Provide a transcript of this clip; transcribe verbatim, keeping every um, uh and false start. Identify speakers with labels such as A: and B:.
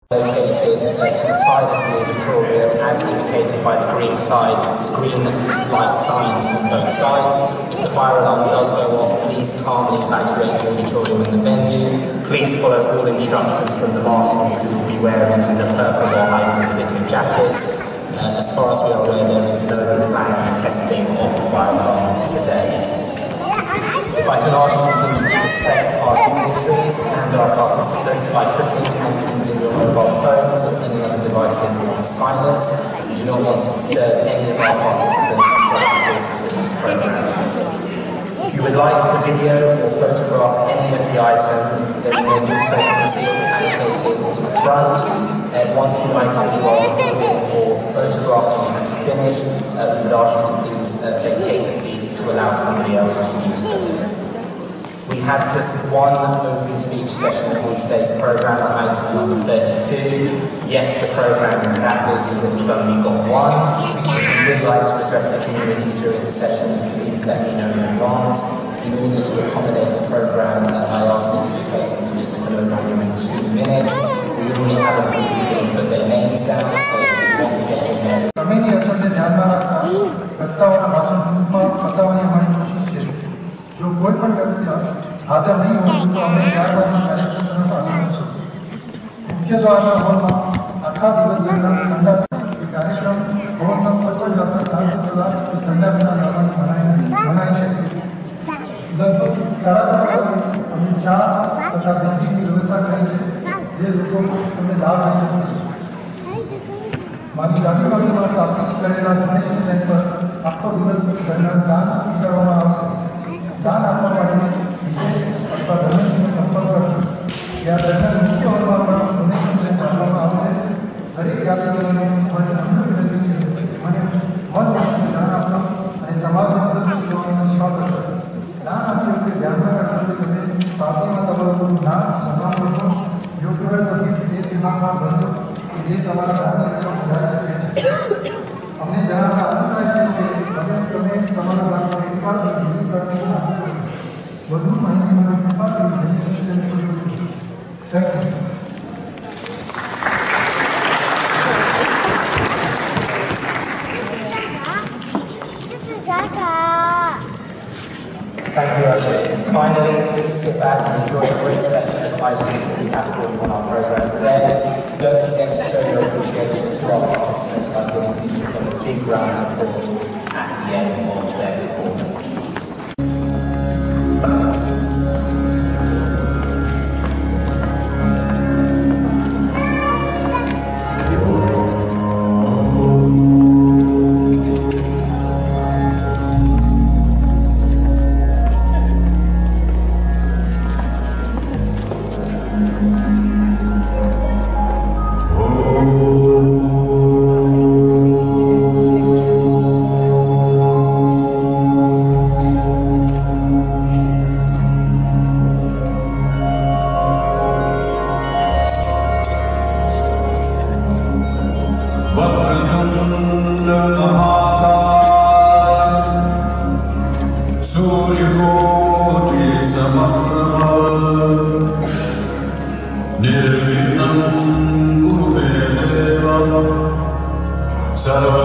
A: Located to the side of the auditorium as indicated by the green side, green light signs on both sides. If the fire alarm does go off, please calmly evacuate the auditorium and the venue. Please follow all instructions from the marshals who will be wearing the purple or highly fitted jackets. Uh, as far as we are aware, there is no planned testing of the fire alarm today. If I can ask you please to respect our dignitaries and our participants by putting and keeping your mobile phones or any other devices on silent. We do not want to disturb any of our participants in this program. If you would like to video or photograph any of the items, then you may do so from the seat allocated to the front. And once the item you are recording or photographing has finished, uh, we would ask you to please uh, vacate the seats to allow somebody else to use them. We have just one open speech session on today's program on item number thirty-two. Yes, the program is that busy that we've only got one. If you would like to address the community during the session, please let me know in advance. In order to accommodate the program, uh, I ask that each person speaks for no longer than two minutes. We already have a few people who put their names down, so if you want to get in there.
B: जमीनी असर ने ध्यान में रखा सत्तावन भाषण रूप में बताने हमारी कोशिश है जो कोई पण व्यक्ति हाजिर नहीं हो तो हमें ત્યારબાદ કાર્યક્રમ તરફ આગળ વધશું मुख्य द्वार हॉल में आखा दिवस दरमियान ठंडा कार्यक्रम हॉल में કોઈ પણ જાતના ધાર્મિક પ્રદાન ઠંડા વિના મનાય મનાય છે लगभग सारा हमने चા तथा बिस्किट की व्यवस्था करी है ये लोगों को हमें लाभ मिल सकते मानी जाती बाजू में स्थापित करेला गणेश सेंटर आखो दिवस दरमियान दान स्वीकारવામાં આવશે दान આપવા માટે અથવા ધર્મનો સંપર્ક કરવો या દરમિયાન મુખ્ય હોલમાં પણ ડોનેશન સેન્ટર આપવામાં આવશે દરેક યાત્રીઓને મને નમ્ર વિનંતી છે મને મત દાન આપવા અને સમાજના મદદ જોવાનો સેવા કરો દાન આપતી વખતે ધ્યાનમાં રાખવું કે તમે પાર્ટીમાં તમારું નામ સન્માન કરો યોગ્ય હોય તો એ દિમાગમાં ભરજો કે જે તમારા દાનની રકમ વધારે શકે છે અમને જણાવવા આનંદ થાય છે કે તમે તમે તમારા દાનનો એકવાર જીવિત કરતી વધુ માહિતી મને કૃપા કરી donation centre thank you.
A: Thank you, Ashish. Finally, please sit back and enjoy a great selection of items that we have for you on our program today. Don't forget to show your appreciation to our participants by giving each of them a big round of applause at the end of their performance.
C: Sarva